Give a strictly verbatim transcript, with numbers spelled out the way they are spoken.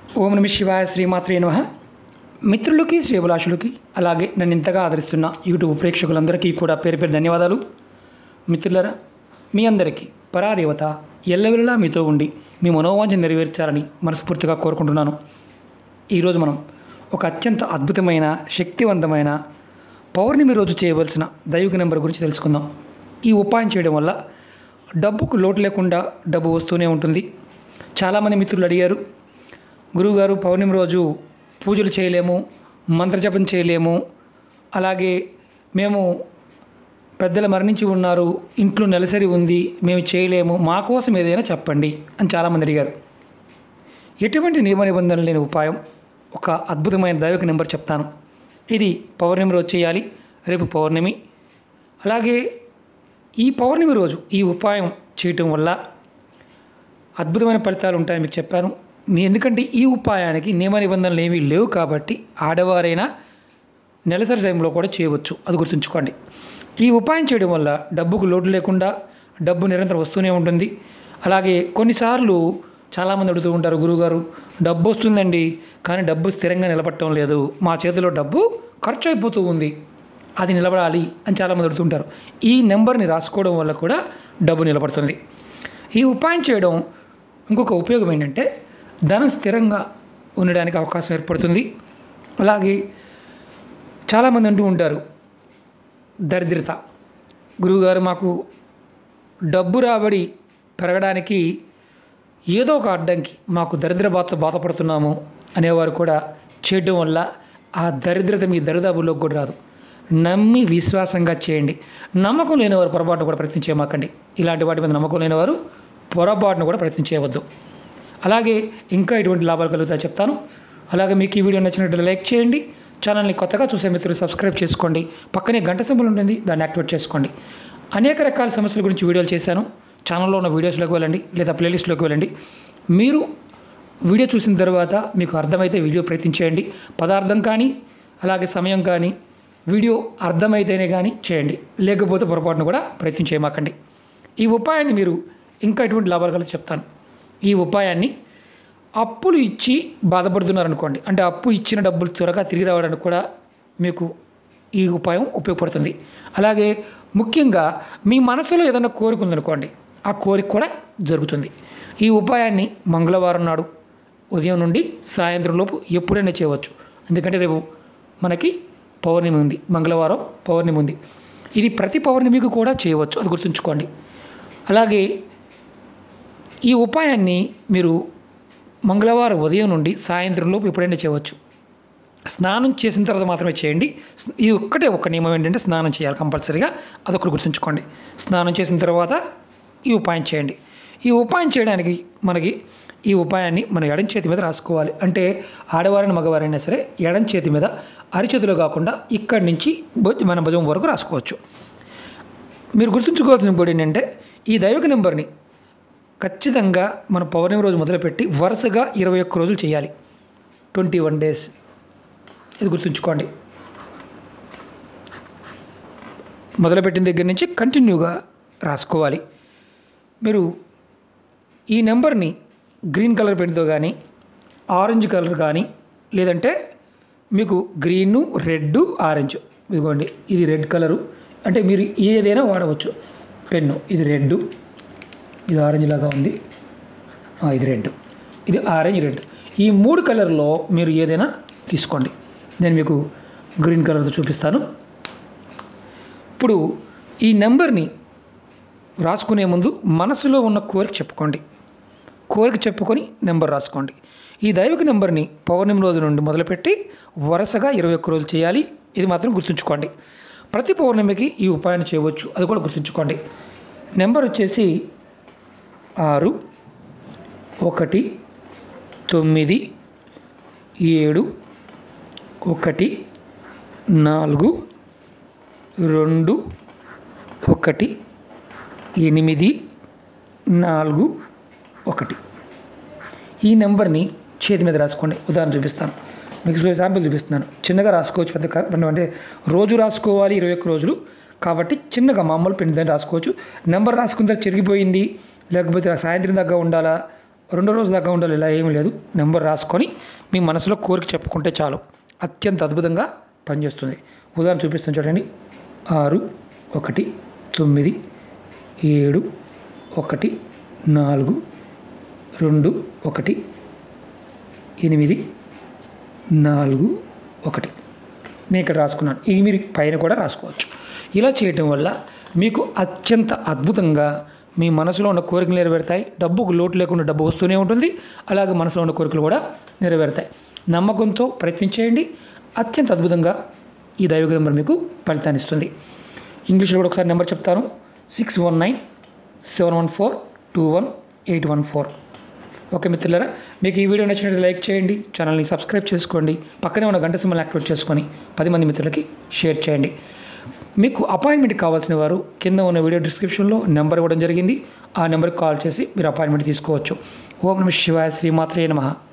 ఓం నమ శివాయ శ్రీమాత్రే నమః. మిత్రులకి శ్రీభిలాషులకి అలాగే నన్ను ఇంతగా ఆదరిస్తున్న యూట్యూబ్ ప్రేక్షకులందరికీ కూడా పేరు పేరు ధన్యవాదాలు. మిత్రులరా, మీ అందరికీ పరాదేవత ఎల్లవెల్లా మీతో ఉండి మీ మనోవాంఛ నెరవేర్చాలని మనస్ఫూర్తిగా కోరుకుంటున్నాను. ఈరోజు మనం ఒక అత్యంత అద్భుతమైన శక్తివంతమైన పౌర్ణమి రోజు చేయవలసిన దైవిక నెంబర్ గురించి తెలుసుకుందాం. ఈ ఉపాయం చేయడం వల్ల డబ్బుకు లోటు లేకుండా డబ్బు వస్తూనే ఉంటుంది. చాలామంది మిత్రులు అడిగారు, గురువుగారు పౌర్ణమి రోజు పూజలు చేయలేము, మంత్రజపం చేయలేము, అలాగే మేము పెద్దలు మరణించి ఉన్నారు, ఇంట్లో నెలసరి ఉంది, మేము చేయలేము, మా కోసం ఏదైనా చెప్పండి అని చాలామంది అడిగారు. ఎటువంటి నియమ నిబంధనలు లేని ఉపాయం, ఒక అద్భుతమైన దైవిక నెంబర్ చెప్తాను. ఇది పౌర్ణమి రోజు చేయాలి. రేపు పౌర్ణమి. అలాగే ఈ పౌర్ణమి రోజు ఈ ఉపాయం చేయటం వల్ల అద్భుతమైన ఫలితాలు ఉంటాయని మీకు చెప్పాను. మీ ఎందుకంటే ఈ ఉపాయానికి నియమ నిబంధనలు ఏమీ లేవు కాబట్టి ఆడవారైనా నెలసరి టైంలో కూడా చేయవచ్చు. అది గుర్తుంచుకోండి. ఈ ఉపాయం చేయడం వల్ల డబ్బుకు లోటు లేకుండా డబ్బు నిరంతరం వస్తూనే ఉంటుంది. అలాగే కొన్నిసార్లు చాలామంది అడుగుతూ ఉంటారు, గురువుగారు డబ్బు వస్తుందండి కానీ డబ్బు స్థిరంగా నిలబడటం లేదు, మా చేతిలో డబ్బు ఖర్చు అయిపోతూ ఉంది, అది నిలబడాలి అని చాలామంది అడుగుతుంటారు. ఈ నెంబర్ని రాసుకోవడం వల్ల కూడా డబ్బు నిలబడుతుంది. ఈ ఉపాయం చేయడం ఇంకొక ఉపయోగం ఏంటంటే ధనం స్థిరంగా ఉండడానికి అవకాశం ఏర్పడుతుంది. అలాగే చాలామంది అంటూ ఉంటారు, దరిద్రత, గురువుగారు మాకు డబ్బు రాబడి పెరగడానికి ఏదో ఒక అడ్డంకి, మాకు దరిద్ర బాధతో బాధపడుతున్నాము అనేవారు కూడా చేయడం వల్ల ఆ దరిద్రత మీ దరిదాపుల్లోకి కూడా రాదు. నమ్మి విశ్వాసంగా చేయండి. నమ్మకం లేనివారు పొరపాటును కూడా ప్రయత్నం చేయమాకండి. ఇలాంటి వాటి మీద నమ్మకం లేనివారు పొరపాటును కూడా ప్రయత్నం చేయవద్దు. అలాగే ఇంకా ఎటువంటి లాభాలు కలుగుతాయో చెప్తాను. అలాగే మీకు ఈ వీడియో నచ్చినట్లయితే లైక్ చేయండి. ఛానల్ని కొత్తగా చూసే మిత్రులు సబ్స్క్రైబ్ చేసుకోండి. పక్కనే గంట సింబల్ ఉంటుంది, దాన్ని యాక్టివేట్ చేసుకోండి. అనేక రకాల సమస్యల గురించి వీడియోలు చేశాను. ఛానల్లో ఉన్న వీడియోస్లోకి వెళ్ళండి లేదా ప్లేలిస్ట్లోకి వెళ్ళండి. మీరు వీడియో చూసిన తర్వాత మీకు అర్థమైతే వీడియో ప్రయత్నం చేయండి. పదార్థం కానీ అలాగే సమయం కానీ వీడియో అర్థమైతేనే కానీ చేయండి, లేకపోతే పొరపాటును కూడా ప్రయత్నం చేయమాకండి. ఈ ఉపాయాన్ని మీరు ఇంకా ఎటువంటి లాభాలు కలిసి చెప్తాను. ఈ ఉపాయాన్ని అప్పులు ఇచ్చి బాధపడుతున్నారనుకోండి, అంటే అప్పు ఇచ్చిన డబ్బులు త్వరగా తిరిగి రావడానికి కూడా మీకు ఈ ఉపాయం ఉపయోగపడుతుంది. అలాగే ముఖ్యంగా మీ మనసులో ఏదైనా కోరిక ఉందనుకోండి, ఆ కోరిక కూడా జరుగుతుంది. ఈ ఉపాయాన్ని మంగళవారం నాడు ఉదయం నుండి సాయంత్రం లోపు ఎప్పుడైనా చేయవచ్చు. ఎందుకంటే రేపు మనకి పౌర్ణమి ఉంది, మంగళవారం పౌర్ణమి ఉంది. ఇది ప్రతి పౌర్ణమికి కూడా చేయవచ్చు, అది గుర్తుంచుకోండి. అలాగే ఈ ఉపాయాన్ని మీరు మంగళవారం ఉదయం నుండి సాయంత్రం లోపు ఎప్పుడైనా చేయవచ్చు. స్నానం చేసిన తర్వాత మాత్రమే చేయండి. ఇది ఒక్కటే ఒక నియమం ఏంటంటే స్నానం చేయాలి కంపల్సరీగా, అదొకటి గుర్తుంచుకోండి. స్నానం చేసిన తర్వాత ఈ ఉపాయం చేయండి. ఈ ఉపాయం చేయడానికి మనకి ఈ ఉపాయాన్ని మన ఎడం చేతి మీద రాసుకోవాలి. అంటే ఆడవారైన మగవారైనా సరే ఎడం చేతి మీద, అరిచేతిలో కాకుండా ఇక్కడి నుంచి మన భుజం వరకు రాసుకోవచ్చు. మీరు గుర్తుంచుకోవాల్సిన ఇంకోటి ఏంటంటే ఈ దైవిక నెంబర్ని ఖచ్చితంగా మన పౌర్ణమి రోజు మొదలుపెట్టి వరుసగా ఇరవై ఒక్క రోజులు చేయాలి, ట్వంటీ వన్ డేస్. ఇది గుర్తుంచుకోండి. మొదలుపెట్టిన దగ్గర నుంచి కంటిన్యూగా రాసుకోవాలి. మీరు ఈ నెంబర్ని గ్రీన్ కలర్ పెన్తో కానీ ఆరెంజ్ కలర్ కానీ, లేదంటే మీకు గ్రీను, రెడ్, ఆరెంజ్, ఇదిగోండి ఇది రెడ్ కలరు, అంటే మీరు ఏదైనా వాడవచ్చు. పెన్ను ఇది రెడ్, ఇది ఆరెంజ్ లాగా ఉంది, ఇది రెడ్, ఇది ఆరెంజ్, రెడ్, ఈ మూడు కలర్లో మీరు ఏదైనా తీసుకోండి. నేను మీకు గ్రీన్ కలర్తో చూపిస్తాను. ఇప్పుడు ఈ నెంబర్ని రాసుకునే ముందు మనసులో ఉన్న కోరిక చెప్పుకోండి. కోరిక చెప్పుకొని నెంబర్ రాసుకోండి. ఈ దైవిక నెంబర్ని పౌర్ణమి రోజు నుండి మొదలుపెట్టి వరుసగా ఇరవై ఒక్క రోజులు చేయాలి. ఇది మాత్రం గుర్తుంచుకోండి. ప్రతి పౌర్ణమికి ఈ ఉపాయాన్ని చేయవచ్చు, అది కూడా గుర్తుంచుకోండి. నెంబర్ వచ్చేసి ఆరు ఒకటి తొమ్మిది ఏడు ఒకటి నాలుగు రెండు ఒకటి ఎనిమిది నాలుగు ఒకటి. ఈ నెంబర్ని చేతి మీద రాసుకోండి. ఉదాహరణ చూపిస్తాను, మీకు శాంపుల్ చూపిస్తున్నాను. చిన్నగా రాసుకోవచ్చు, పెద్ద అంటే రోజు రాసుకోవాలి ఇరవై ఒక్క రోజులు కాబట్టి చిన్నగా మామూలు పెన్ దాన్ని రాసుకోవచ్చు. నెంబర్ రాసుకున్న తర్వాత చెరిగిపోయింది, లేకపోతే సాయంత్రం దాకా ఉండాలా రెండో రోజు దాకా ఉండాలి, ఇలా ఏమీ లేదు. నెంబర్ రాసుకొని మీ మనసులో కోరిక చెప్పుకుంటే చాలు, అత్యంత అద్భుతంగా పనిచేస్తుంది. ఉదాహరణ చూపిస్తాను చూడండి. ఆరు ఒకటి తొమ్మిది ఏడు ఒకటి నాలుగు రెండు ఒకటి ఎనిమిది నాలుగు ఒకటి నేను ఇక్కడ రాసుకున్నాను. ఇది మీరు పైన కూడా రాసుకోవచ్చు. ఇలా చేయటం వల్ల మీకు అత్యంత అద్భుతంగా మీ మనసులో ఉన్న కోరికలు నెరవేరుతాయి. డబ్బుకు లోటు లేకుండా డబ్బు వస్తూనే ఉంటుంది. అలాగే మనసులో ఉన్న కోరికలు కూడా నెరవేరుతాయి. నమ్మకంతో ప్రయత్నించేయండి. అత్యంత అద్భుతంగా ఈ దైవిక నెంబర్ మీకు ఫలితాన్ని ఇస్తుంది. ఇంగ్లీష్లో కూడా ఒకసారి నెంబర్ చెప్తాను. Six one nine seven one four two one eight one four. Okay మిత్రులారా, మీకు ఈ వీడియో నచ్చినట్లయితే లైక్ చేయండి, ఛానల్ని సబ్స్క్రైబ్ చేసుకోండి, పక్కనే ఉన్న గంట సింబల్ యాక్టివేట్ చేసుకొని పది మంది మిత్రులకి షేర్ చేయండి. మీకు అపాయింట్మెంట్ కావాల్సిన వారు కింద ఉన్న వీడియో డిస్క్రిప్షన్లో నెంబర్ ఇవ్వడం జరిగింది. ఆ నెంబర్కి కాల్ చేసి మీరు అపాయింట్మెంట్ తీసుకోవచ్చు. ఓం నమః శివాయ, శ్రీమాత్రే నమః.